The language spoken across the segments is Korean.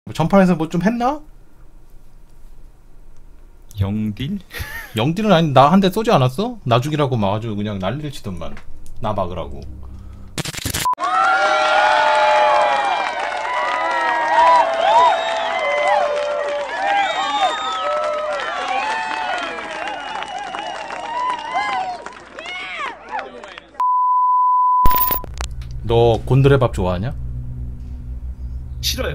전판에서 뭐 좀 했나? 영딜? 영딜은 아니, 나 한 대 쏘지 않았어? 나 죽이라고 막 아주 그냥 난리를 치던만. 나 막으라고. 너 곤드레밥 좋아하냐? 싫어요.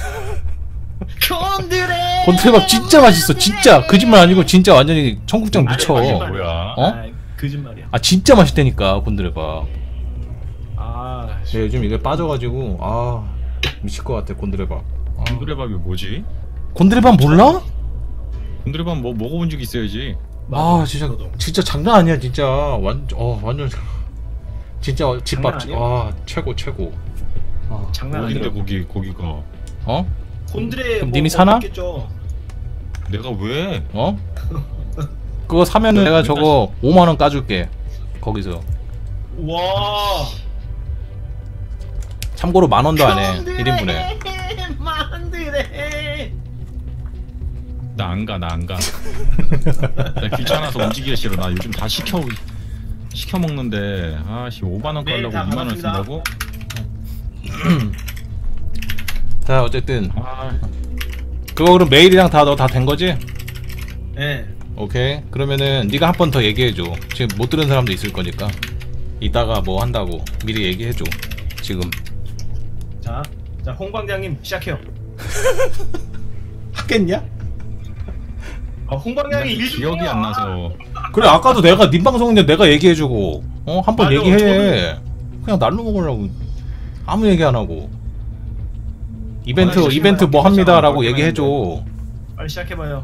곤드레. 곤드레밥 진짜 맛있어. 진짜 거짓말 아니고 진짜 완전히 청국장 미쳐. 뭐야? 어? 아, 거짓말이야. 아 진짜 맛있다니까 곤드레밥. 아, 네, 요즘 이게 빠져가지고 아 미칠 것 같아 곤드레밥. 아. 곤드레밥이 뭐지? 곤드레밥 몰라? 곤드레밥 뭐 먹어본 적 있어야지. 아 진짜 장난 아니야 진짜 완전 진짜 집밥 장난 아니야? 아 최고. 아, 장난 어딘데 아니야. 거기가? 어? 곤드레 그럼 님이 사나? 있겠죠. 내가 왜? 어? 그거 사면은 내가 저거 5만원 까줄게 거기서. 와. 참고로 만원도 안해 1인분에. 곤드레. 나 안 가. 나 귀찮아서 움직이기 싫어. 나 요즘 다 시켜 먹는데 아씨 5만원 네, 깔려고 다 2만원 반갑습니다. 쓴다고? 자 어쨌든 아 그거 그럼 메일이랑 다 너 다 된 거지? 네. 오케이 그러면은 네가 한 번 더 얘기해줘. 지금 못 들은 사람도 있을 거니까 이따가 뭐 한다고 미리 얘기해줘 지금. 자, 홍방장님 시작해요. 하겠냐? 홍방장이 일 기억이 안 나서. 그래 아까도 내가 님 방송인데 내가 얘기해주고 한 번 맞아, 얘기해. 그냥 날로 먹으려고 아무 얘기 안 하고 이벤트 아, 이벤트 뭐 시키면 합니다라고 안 얘기해줘. 빨리 시작해봐요.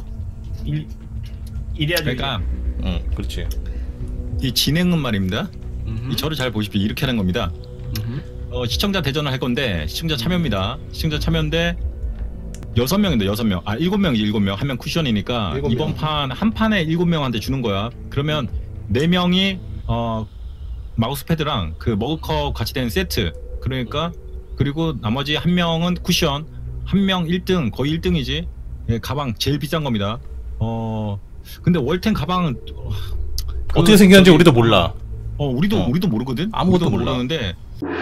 이래야지. 그러니까 응 그렇지. 이 진행은 말입니다. 이 저를 잘 보십시오. 이렇게 하는 겁니다. 시청자 대전을 할 건데 시청자 참여입니다. 시청자 참여인데 6명인데 6명. 아 7명이지 7명. 한 명 쿠션이니까 일곱 이번 명. 판 한 판에 7명한테 주는 거야. 그러면 4명이 마우스패드랑 그 머그컵 같이 된 세트. 그러니까 그리고 나머지 한 명은 쿠션. 한 명 1등 거의 1등이지. 예, 가방 제일 비싼 겁니다. 근데 월텐 가방은 어떻게 생겼는지 우리도 몰라. 우리도 모르거든. 아무것도 우리도 몰라. 모르는데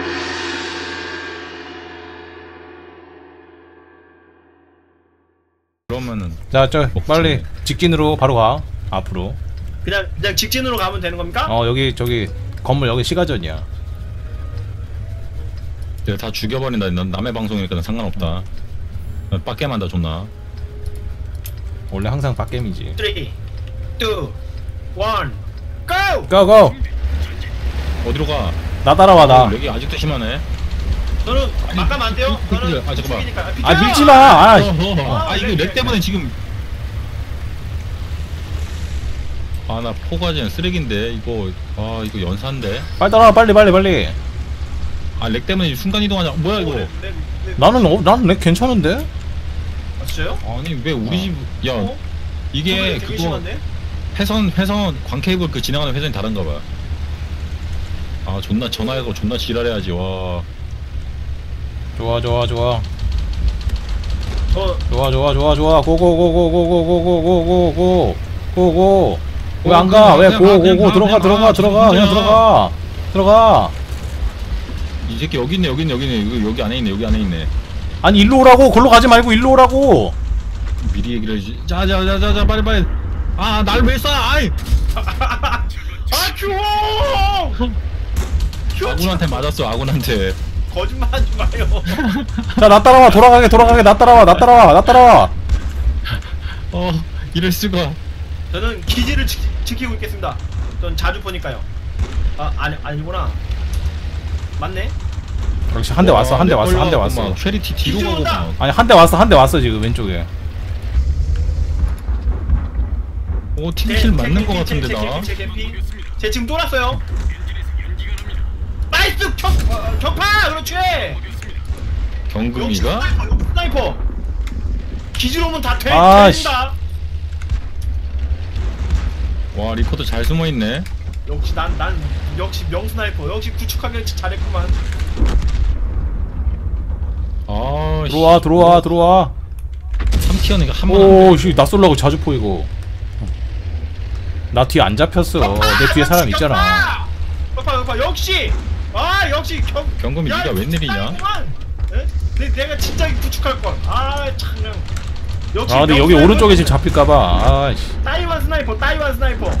그러면은 자 저 먹지. 빨리 직진으로 바로 가 앞으로. 그냥 직진으로 가면 되는 겁니까? 여기 저기 건물 여기 시가전이야. 내가 다 죽여버린다. 난 남의 방송이니까 난 상관없다. 난 빡게만다 존나. 원래 항상 빡겜이지. 3, 2, 1, GO! 고고. 어디로 가? 나 따라와 나. 여기 아직도 심하네. 저는 막가면 안 돼요? 저는 잠깐만. 죽이니까. 아 밀지 마. 아 이거 렉 때문에 지금. 아 나 포가지는 쓰레기인데 이거. 이거 연사인데. 빨리 따라와 빨리. 아 렉 때문에 순간 이동하냐? 뭐야 이거? 나는 내 괜찮은데? 아, 진짜요? 아니 왜 우리 집? 야 이게 되게 그거 심한데? 회선 광케이블 그 지나가는 회선이 다른가 봐. 아 존나 전화하고 존나 지랄해야지 와. 좋아. 저 좋아. 고고고고고고고고고고고고고고. 왜 안 가? 왜 고고고 들어가. 들어가. 이 새끼 여기 있네. 이거 여기 안에 있네. 아니 일로 오라고. 걸로 가지 말고 일로 오라고. 미리 얘기를 해주지. 자자자자 빨리. 아 날 왜 쏴? 아이. 아, 추워! 아군한테 맞았어. 아군한테. 거짓말하지 마요. 자 나 따라와. 돌아가게. 나 따라와. 이럴 수가. 저는 기지를 지키고 있겠습니다. 전 자주 보니까요. 아니구나. 맞네. 역시 한 대 왔어. 쉐리티 뒤로 뒤로 가고 온다. 막. 아니 한 대 왔어 지금 왼쪽에. 팀킬 맞는 거 같은데 나. 제 지금 쫄았어요. 나이스 격파. 그렇지. 경금이가? 역시 스나이퍼. 기지로 오면 다 아, 된다. 와 리포터 잘 숨어 있네. 역시 난 역시 명스나이퍼. 역시 구축하기 잘했구만. 아 들어와. 3티어는 이거 한번 오씨 나 쏠라고 자주 포이고. 나 뒤에 안 잡혔어. 내 뒤에 사람 있잖아. 격파 역시. 아 역시 경금이 야, 네가 웬일이냐? 에? 내가 진짜 구축할 걸. 아 참. 역시. 아 근데 여기 오른쪽에 지금 잡힐까봐. 아이씨. 따이완 스나이퍼. 나이완.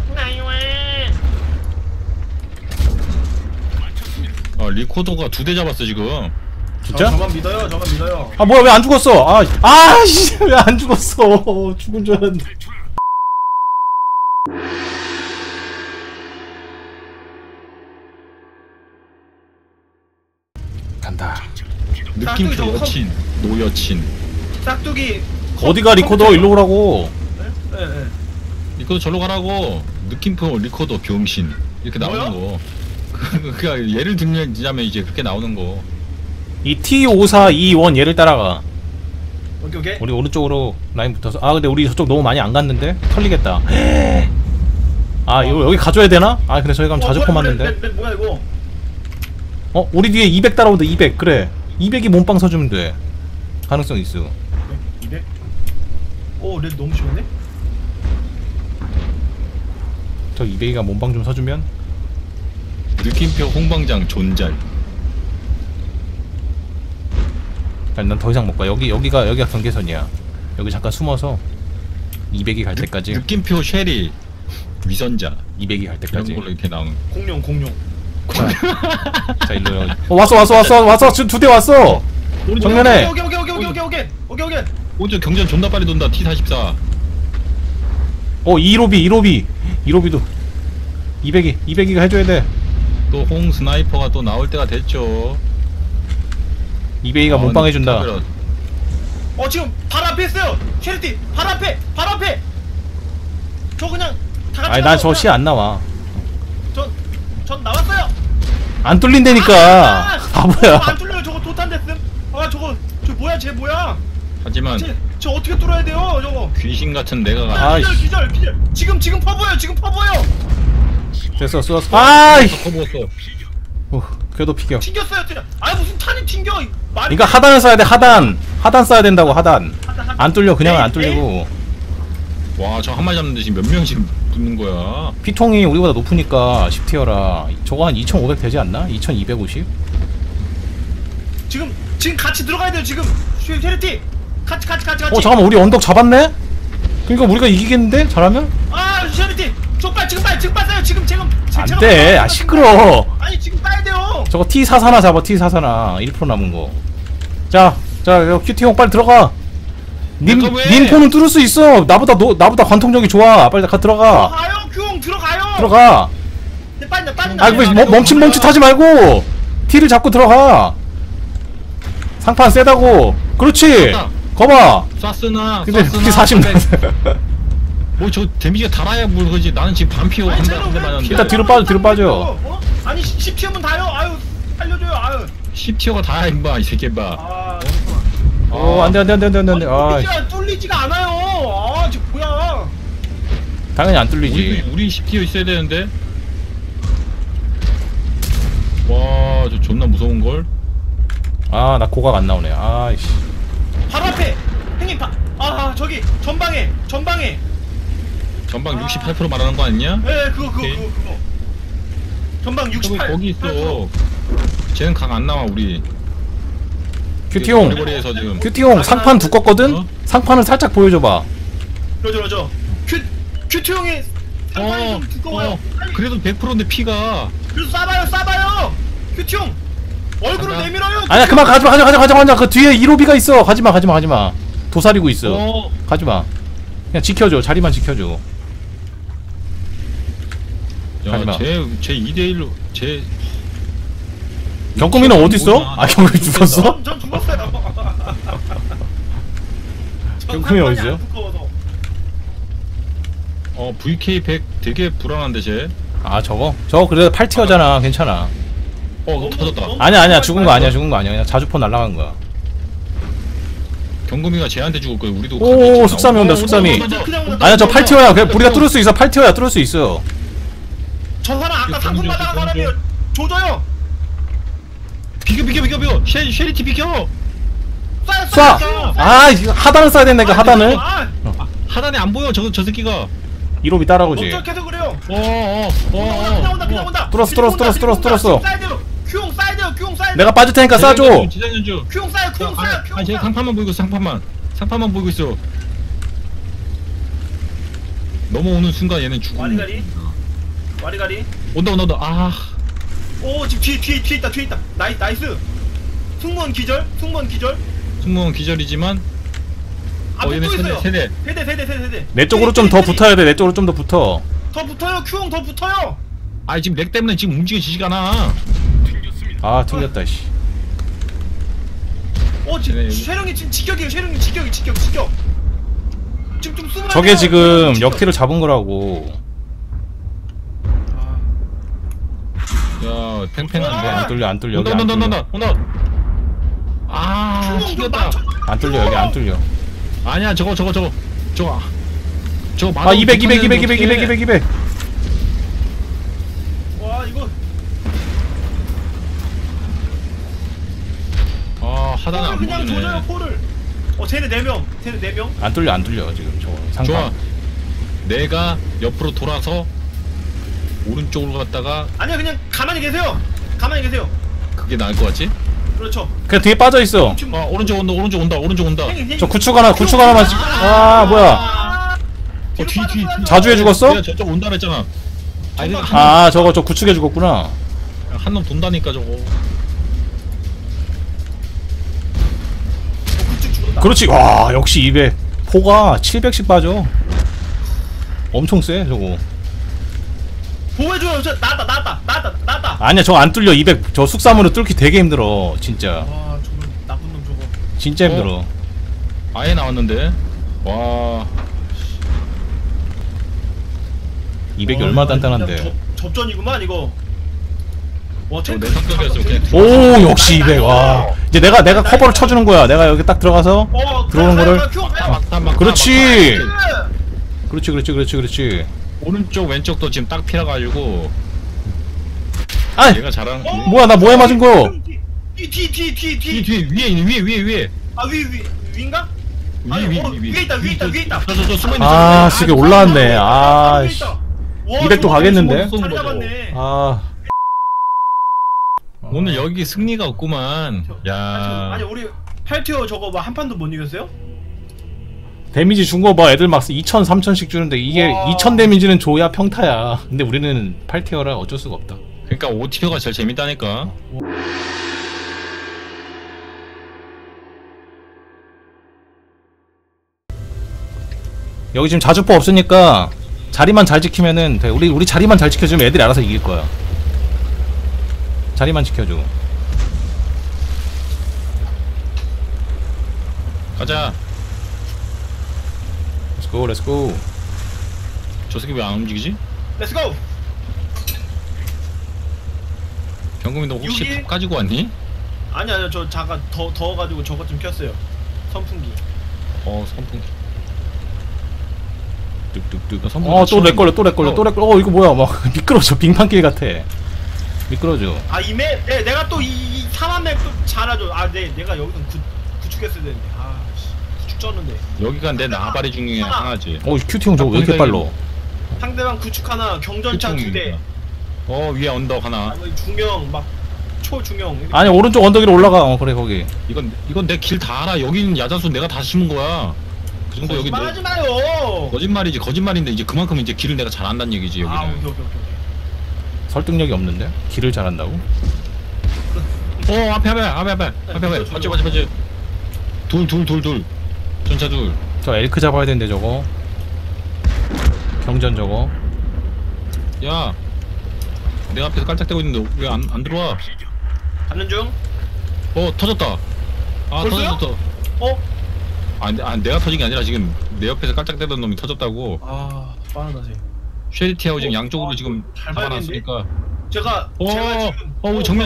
리코더가 2대 잡았어 지금. 진짜? 저만 믿어요. 아 뭐야 왜 안 죽었어? 아씨 왜 안 죽었어? 죽은 줄 알았는데. 간다. 느낌표 여친, 노여친. 싹두기. 어디가 리코더 일로 오라고. 네. 리코더 절로 가라고. 느낌표 리코더 병신 이렇게 나오는 거. 그러니까 예를 들자면 이제 그렇게 나오는 거. 이 T5421 얘를 따라가. 오케이. 우리 오른쪽으로 라인 붙어서. 아 근데 우리 저쪽 너무 많이 안 갔는데 털리겠다. 아 이거 여기 가져야 되나? 아 근데 저희 가면 자주포 맞는데. 뭐야 이거? 우리 뒤에 200 따라오는데 200 그래. 200이 몸빵 서주면 돼. 가능성 있어. 200? 오 렉 너무 심한데? 저 200이가 몸빵 좀 서주면. 느낌표 홍방장 존잘. 난 더 이상 못 가. 여기가 경계선이야. 여기 잠깐 숨어서 200이 갈 때까지. 느낌표 쉐리 위선자 200이 갈 이런 때까지. 걸로 이렇게 나오는. 공룡. 자 일로 왔어. 지금 2대 왔어. 정면에. 오케이. 오저 경전 존나 빨리 돈다. T44. 2로비도 200이가 해줘야 돼. 또 홍 스나이퍼가 또 나올 때가 됐죠. 200이가 몸빵 해준다. 지금 바로 앞에 있어요. 쉐리티 바로 앞에. 저 그냥 다 같이. 아니 난 저 시 안 나와. 전 나왔어요. 안 뚫린다니까. 바보야. 안 뚫려요. 저거 도탄 됐음. 저 뭐야? 쟤 뭐야? 하지만 저 어떻게 뚫어야 돼요? 저거. 귀신 같은 내가 가. 아이씨. 기절. 지금 퍼보여. 됐어 쏘았어. 아이. 커버었어. 궤도 피겨. 튕겼어요. 무슨 탄이 튕겨? 말이. 그러니까 하단을 써야 돼. 하단 써야 된다고. 하단. 안 뚫려. 그냥은 안 뚫리고. 와, 저 한 마리 잡는데 지금 몇 명씩 붙는 거야? 피통이 우리보다 높으니까 10티어라. 저거 한 2500 되지 않나? 2250? 지금 같이 들어가야 돼요. 지금 쉐리티 같이. 잠깐만 우리 언덕 잡았네? 그러니까 우리가 이기겠는데? 잘하면? 쉐리티 지금 빠져요. 지금 안돼. 시끄러. 아니 지금 빠야 돼요. 저거 T44나 잡아. T44나 1% 남은 거. 자 큐티형 빨리 들어가. 님 포는 뚫을 수 있어. 나보다 관통력이 좋아. 빨리 들어가. 큐형 들어가요. 들어가. 빨리. 멈칫하지 말고 T를 잡고 들어가. 상판 세다고. 그렇지. 거봐. 쐈으나. 근데 T40 뭐저 데미지가 달아야 뭘 그러지. 나는 지금 반피어 한대 맞았는데. 일단 뒤로 빠져. 아니 10티어면 다요. 살려줘요. 10티어가 다야 임마 이 새끼 봐. 안돼. 뚫리지가 않아요. 저 뭐야? 당연히 안 뚫리지. 우리 10티어 있어야 되는데. 와, 저 존나 무서운 걸. 나 고각 안 나오네. 아이씨. 바로 앞에 형님 저기 전방에. 전방 68% 말하는 거 아니냐? 네, 그거. 전방 68. 거기 있어. 쟤는 강 안 나와 우리. 큐티용. 거리에서 지금. 큐티용 상판 두껍거든. 상판을 살짝 보여줘봐. 그러죠. 큐티 형이 상판이 좀 두꺼워요. 그래도 100%인데 피가. 그래서 쏴봐요. 큐티 형 얼굴을 간다. 내밀어요. 아니야 그만 가지마. 그 뒤에 1호비가 있어. 가지마. 도사리고 있어. 가지마. 그냥 지켜줘. 자리만 지켜줘. 가지마. 쟤 2대1로 경금이는 어딨어? 경금이 죽었어? 전 죽었어요. 경금이 어딨어요? VK100 되게 불안한데 쟤. 저거 그래도 8티어잖아. 괜찮아. 너 터졌다. 아니야 죽은 거 아니야. 그냥 자주포 날라간 거야. 경금이가 쟤한테 죽을 거야. 우리도. 오 숙삼이 온다. 숙삼이. 아니야 저 8티어야. 그냥 우리가 뚫을 수 있어. 8티어야. 뚫을 수 있어. 저 사람 아까 상품 받아간 사람이에요. 조져요. 비켜. 쉐리티 비켜. 쏴! 아 이거 하단을 쏴야 된다 이거 하단을. 하단에 안 보여 저 새끼가. 1호비 따라오지. 계속 그래요. 어어 그냥 온다. 뚫었어. 큐용 사이드요. 큐용 사이드. 내가 빠질 테니까 쏴줘. 지상연주. 큐용 사이드. 아니 제가 상판만 보이고 상판만 보이고 있어. 넘어오는 순간 얘는 죽어. 와리가리. 온다. 아. 오 지금 뒤에 있다. 나이스. 승무원 기절. 승무원 기절이지만. 앞에 얘는 또 있어요. 세대. 내 쪽으로 좀 더 붙어야 돼. 내 쪽으로 좀 더 붙어. 더 붙어요. 큐용 더 붙어요. 아 지금 렉 때문에 지금 움직여지지가 않아. 아 틀렸다 씨. 지금 쉐령이 지금 직격이에요. 쉐령이 직격. 지금 좀 숨어야 저게 돼요. 지금 직격. 역티를 잡은 거라고. 야 팽팽한데. 안 뚫려 여기 안 뚫려. 온다. 아 큐용 좀 튕겼다. 맞춰. 안 뚫려 여기 안 뚫려. 아니야 저거 아 200. 와 이거 하단에 안 그냥 보이네. 조져요 포를. 쟤네 4명. 안 뚫려 지금 저거 좋아. 상관. 내가 옆으로 돌아서 오른쪽으로 갔다가 아니야 그냥 가만히 계세요. 그게 나을 것 같지? 그렇죠. 그냥 뒤에 빠져 있어. 지금 오른쪽 온다. 저 구축 하나만 뭐야? 뒤. 자주해 죽었어? 내가 저쪽 온다 그랬잖아. 아니 아 저거 저 구축해 죽었구나. 한 놈 돈다니까 저거. 그렇지. 와 역시 200. 포가 700씩 빠져. 엄청 세 저거. 보호해줘요. 나왔다. 아니야 저거 안 뚫려. 200 저 숙사물로 뚫기 되게 힘들어 진짜. 와 저거 나쁜 놈 저거. 진짜 힘들어. 아예 나왔는데. 와. 200이 얼마나 단단한데. 접전이구만 이거. 와 내 성격이었어. 그냥 오 역시 200. 와 이제 내가 커버를 쳐주는 거야. 내가 여기 딱 들어가서 들어오는 거를. 그렇지. 그렇지. 오른쪽 왼쪽도 지금 딱 필요가지고. 아 얘가 잘하는. 뭐야 나 뭐에 맞은 거? 뒤. 위에. 아 위인가? 위에 있다. 저 숨어 있는. 아 지금 올라왔네. 아 씨. 200도 가겠는데? 잘 잡았네. 아 오늘 여기 승리가 없구만. 야. 아니 우리 8티어 저거 뭐 한 판도 못 이겼어요? 데미지 준 거 봐. 애들 막 2000, 3000씩 주는데 이게 와. 2000 데미지는 줘야 평타야. 근데 우리는 8티어라 어쩔 수가 없다. 그러니까 5티어가 제일 재밌다니까. 여기 지금 자주포 없으니까 자리만 잘 지키면은 돼. 우리 자리만 잘 지켜주면 애들이 알아서 이길 거야. 자리만 지켜줘. 가자. Let's go. 저 새끼 왜 안 움직이지? 렛츠고! 병금이 너 혹시 여기? 밥 가지고 왔니? 아니야 저 잠깐 더워가지고 저것 좀 켰어요. 선풍기. 선풍기. 뚝뚝뚝. 선풍기 또 렉 걸려. 이거 뭐야? 막 미끄러져. 빙판길 같아. 미끄러져. 이메 내가 또 이 3한 맵도 잘하죠. 내가 여기서 구축했어야 되는데. 구축 쪘는데. 여기가 내 나발이 중에 하나지. 큐티 형 저거 왜 이렇게 빨라? 상대방 구축 하나, 경전차 2대. 위에 언덕 하나. 중형 막 초중형. 아니 오른쪽 언덕 위로 올라가. 그래 거기. 이건 내 길 다 알아. 여기는 야자수 내가 다 심은 거야. 그 정도 여기 말하지 마요. 거짓말인데 이제 그만큼 이제 길을 내가 잘 안다는 얘기지 여기는. 오케이. 설득력이 없는데? 길을 잘한다고? 앞에. 맞지. 둘. 전차 둘. 저 엘크 잡아야 되는데 저거. 경전 저거. 야, 내 앞에서 깔짝대고 있는데 왜 안 들어와? 가는 중. 터졌다. 벌써요? 터졌어. 내가 터진 게 아니라 지금 내 옆에서 깔짝대던 놈이 터졌다고. 빠르다 쟤. 쉐리티하고 지금 양쪽으로 지금 잘 잡아놨으니까. 제가 지금. 우리 정면.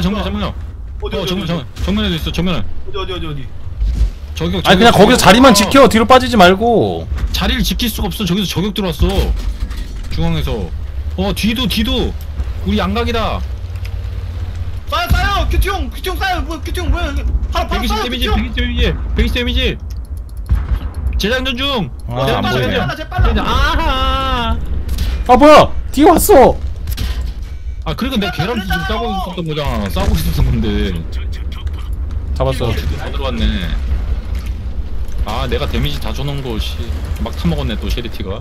정면에도 있어. 정면에. 어디. 저격. 아니 그냥 거기서 자리만 지켜. 뒤로 빠지지 말고. 자리를 지킬 수가 없어. 저기서 저격 들어왔어. 중앙에서. 뒤도 우리 양각이다. 쏴요. 큐티용 쏴요. 뭐 큐티용 뭐야 여기. 바로 120 쏴요. 데미지, 큐티용. 120 데미지. 재장전 중. 아, 안 보이네. 빨라. 아하. 아 뭐야 뒤에 왔어. 아 그러니까 내가 계란 지금 싸고 있었던 거잖아. 싸고 있었던 건데. 잡았어. 다 들어왔네. 아 내가 데미지 다 줘놓은 거 씨. 막 타먹었네 또 쉐리티가.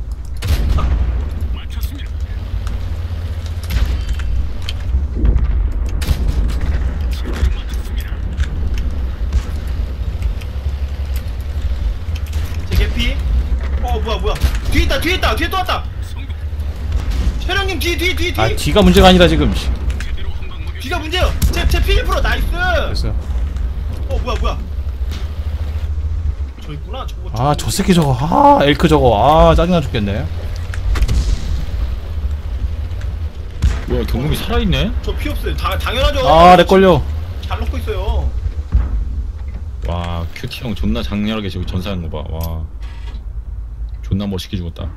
제 개피. 뭐야. 뒤에 있다. 뒤에 또 왔다. 촬영님 뒤. 아 뒤가 문제가 아니라 지금. 뒤가 문제요. 제 필리프로 나이스. 됐어. 뭐야. 저 있구나. 저거. 아 저 새끼 저거. 아 엘크 저거. 아 짜증나 죽겠네. 뭐야 경금이 살아있네? 저 피 없어요. 당연하죠. 아 렉 걸려. 잘 넣고 있어요. 와 큐티 형 존나 장렬하게 저기 전사하는 거 봐. 와 존나 멋있게 죽었다.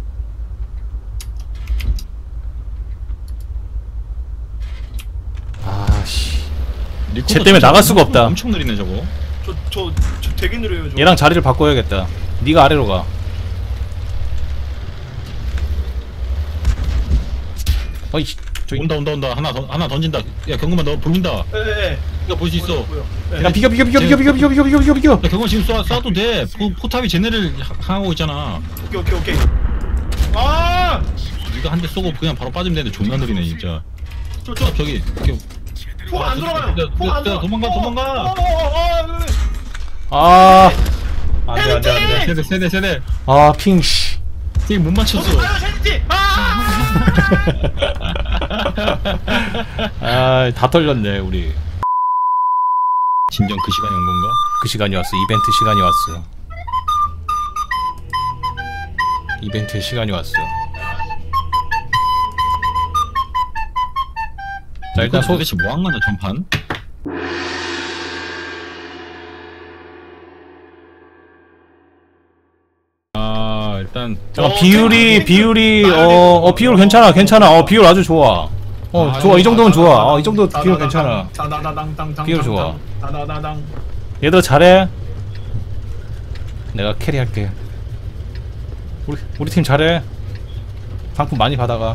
아씨. 리코더 쟤 때문에 진짜 나갈 수가 없다. 엄청 느리네 저거. 저 되게 느려요. 저. 얘랑 자리를 바꿔야겠다. 네가 아래로 가. 어이 저기. 온다 하나 던진다. 야 경금아 너 보인다. 예. 네가 볼 수 있어. 야 비겨. 야 경금 지금 쏴도 돼. 포탑이 쟤네를 향하고 있잖아. 오케이. 아! 네가 한 대 쏘고 그냥 바로 빠지면 되는데 존나 느리네 진짜. 저 저기 폭 안 들어가요. 폭 안 들어. 도망가. 아 안돼. 세대. 아 핑씨. 되게 못 맞췄어. 아다 털렸네 우리. 진정 그 시간이 온 건가? 그 시간이 왔어. 이벤트 시간이 왔어. 이벤트의 시간이 왔어. 자 일단 도대체 뭐 한 거냐 전판? 아 일단 잠깐 비율이 비율 괜찮아. 비율 아주 좋아. 좋아 이 정도면 좋아. 이 정도 비율 괜찮아. 비율 좋아. 얘들 잘해. 내가 캐리할게. 우리 팀 잘해. 상품 많이 받아가.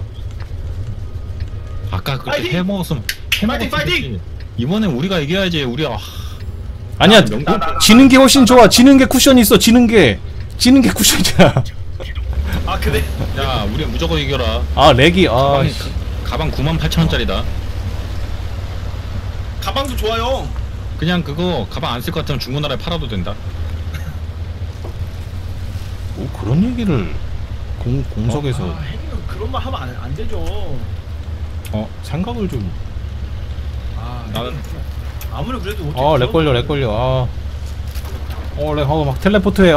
아까 그렇게 파이팅! 해먹었으면 파이팅! 이번엔 우리가 이겨야지. 우리가 아니야 명분 지는 게 훨씬 좋아. 지는 게 쿠션이 있어. 지는 게 쿠션이야. 아 근데 야 우리 무조건 이겨라. 아 렉이 아 가방 98,000원짜리다. 가방도 좋아요. 그냥 그거 가방 안 쓸 것 같으면 중고나라에 팔아도 된다. 뭐 그런 얘기를 공석에서 혜리는 그런 말 하면 안 되죠. 생각을 좀. 나는 아무리 그래도 어떻게 렉 걸려. 막 텔레포트해.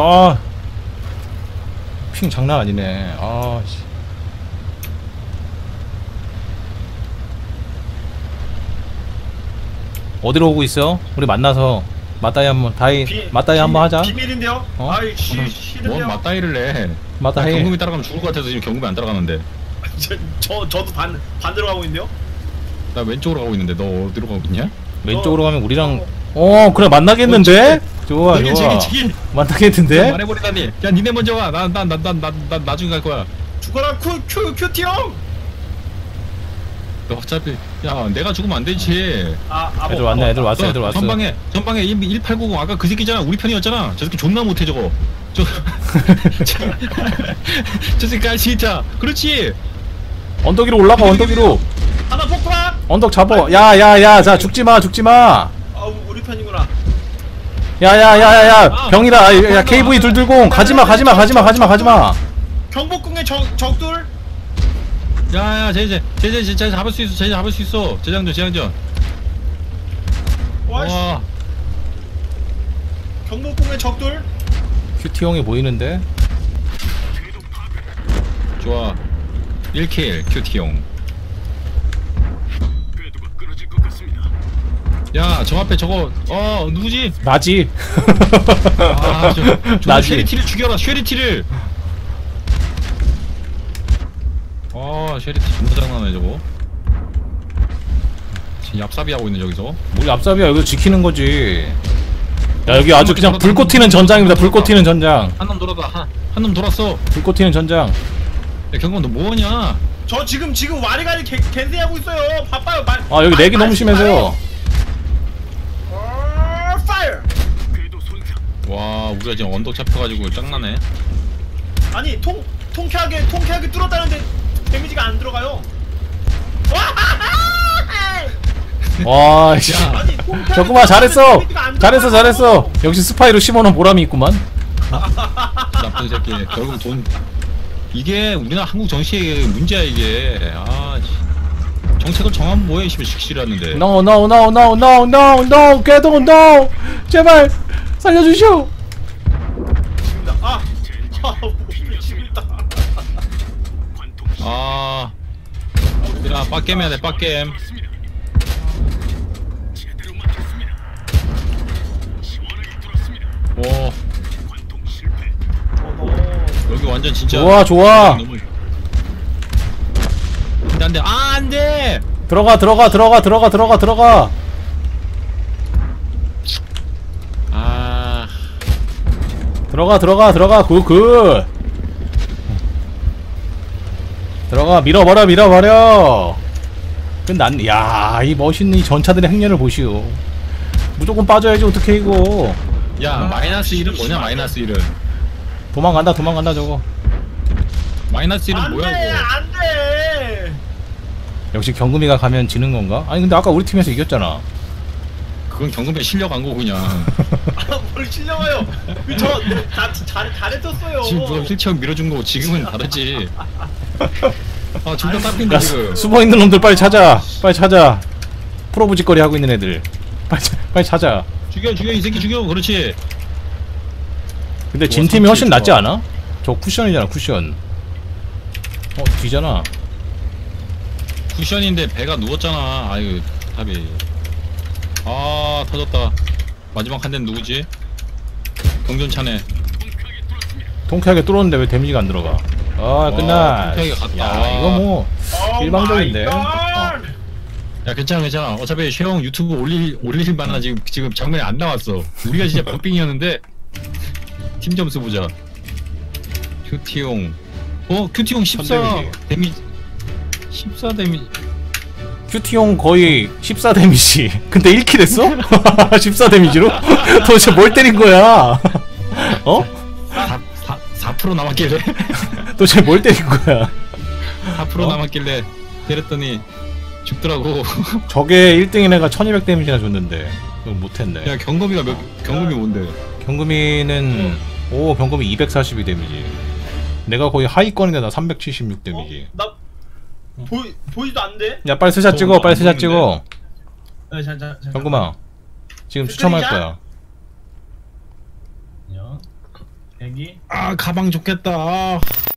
핑 장난 아니네. 씨. 어디로 오고 있어? 우리 만나서 맞다이 한번 한번 하자. 비밀인데요? 아이 싫은데요? 뭔 맞다이를 내. 맞다이. 경금이 따라가면 죽을 것 같아서 지금 경금이 안 따라가는데. 저도 반대로 가고 있는데요? 나 왼쪽으로 가고 있는데 너 어디로 가고 있냐? 왼쪽으로 가면 우리랑 그래 만나겠는데? 좋아. 만나겠는데? 말해버리다니. 야 니네 먼저 가. 나 나중에 갈 거야. 죽어라 큐티 형! 너 어차피 야 내가 죽으면 안 되지. 애들 왔어. 전방에 1890 아까 그 새끼잖아. 우리 편이었잖아. 저 새끼 존나 못해 저거. 저 새끼 진짜. 그렇지. 언덕 위로 올라가. 언덕 위로. 하나 폭파! 언덕 잡어. 야야야. 자 죽지마. 우리 편이구나. 야야야야야. 병이다. 야 KV 220. 가지마. 경복궁의 적들. 야야 쟤 잡을 수 있어. 재장전. 와. 경복궁의 적들. 큐티 형이 보이는데? 좋아. 1킬 큐티 형. 야 저 앞에 저거 누구지? 나지. 나지. 쉐리티를 죽여라. 쉐리티를. 쉐리티 존나 장난해 저거. 얍삽이 하고 있는 여기서. 우리 앞삽이야. 여기서 지키는 거지. 야, 여기 아주 그냥 불꽃 튀는 전장입니다. 불꽃 튀는 전장. 한 놈 돌았다. 한 놈 돌았어. 불꽃 튀는 전장. 야 경건 너 뭐하냐? 저 지금 와리가리 겐세하고 있어요. 바빠요. 아, 여기 렉이 너무 심해서요. 파이어. 와 우리가 지금 언덕 잡혀가지고 짱나네. 아니 통쾌하게 뚫었다는데 데미지가 안 들어가요. 와, 씨. 아니, 통쾌하게 저구마 잘했어. 뚫었다는데 데미지가 안 잘했어, 들어가요. 잘했어. 역시 스파이로 심어놓은 보람이 있구만. 나쁜 새끼. 결국 돈. 이게 우리나라 한국 정치의 문제야 이게. 아 정책을 정하면 뭐해 씨발 식실하는데. No, no, no, no, no, no, no, 궤도 no. 제발 살려주시오. 죽는다. 죽는다. 아. 야 빡겜 해야 돼 빡겜. 오. 여기 완전 진짜. 좋아, 좋아. 안돼 안돼. 들어가, 들어가, 들어가, 들어가, 들어가, 들어가. 아. 들어가, 들어가, 들어가. 굿, 굿. 들어가, 밀어버려, 밀어버려. 난, 야, 이 멋있는 이 전차들의 행렬을 보시오. 무조건 빠져야지, 어떡해, 이거. 야 마이너스 1은 뭐냐 마이너스 1은. 도망간다, 도망간다, 저거. 마이너스 1은 안 뭐야 돼, 이거. 안 돼. 역시 경금이가 가면 지는 건가? 아니, 근데 아까 우리 팀에서 이겼잖아. 그건 경금에 실력 안 거고 그냥. 뭘 실려가요? 잘했었어요. 지금 누가 휠체어 밀어준 거고 지금은 다르지. 아 둘 다 땀핀데 야, 지금. 숨어 있는 놈들 빨리 찾아. 빨리 찾아. 프로브 짓거리 하고 있는 애들. 빨리 찾아. 죽여 이 새끼 죽여. 그렇지. 근데 좋아, 진 팀이 훨씬 좋아. 낫지 않아? 저 쿠션이잖아, 쿠션. 뒤잖아. 쿠션인데 배가 누웠잖아. 아유 답이. 아 터졌다. 마지막 한 대는 누구지? 경전차네. 통쾌하게 뚫었는데 왜 데미지가 안 들어가? 아, 끝나. 통쾌하게 갔다. 야, 이거 뭐 일방적인데. 오 마이 갓. 야 괜찮아. 어차피 쉐형 유튜브 올릴 만한 지금 장면이 안 나왔어. 우리가 진짜 박빙이었는데. 팀 점수 보자. 큐티용. 큐티용 14 데미지. 14 데미지. 큐티용 거의 14 데미지. 근데 1킬 했어? 14 데미지로? 도대체 뭘 때린 거야? 어? 4% 남았길래. 도대체 뭘 때린 거야? 4% 남았길래 때렸더니 죽더라고. 저게 1등인 애가 1200 데미지나 줬는데 그거 못했네. 야 경금이가 경금이 뭔데? 경금이는 경금이 242 데미지. 내가 거의 하위권인데 나 376 데미지. 나 보이지도 않는데? 야, 빨리 스샷 찍어. 빨리 스샷 찍어. 네, 잠깐. 경금아, 지금 추첨할 거야. 대기. 아 가방 좋겠다.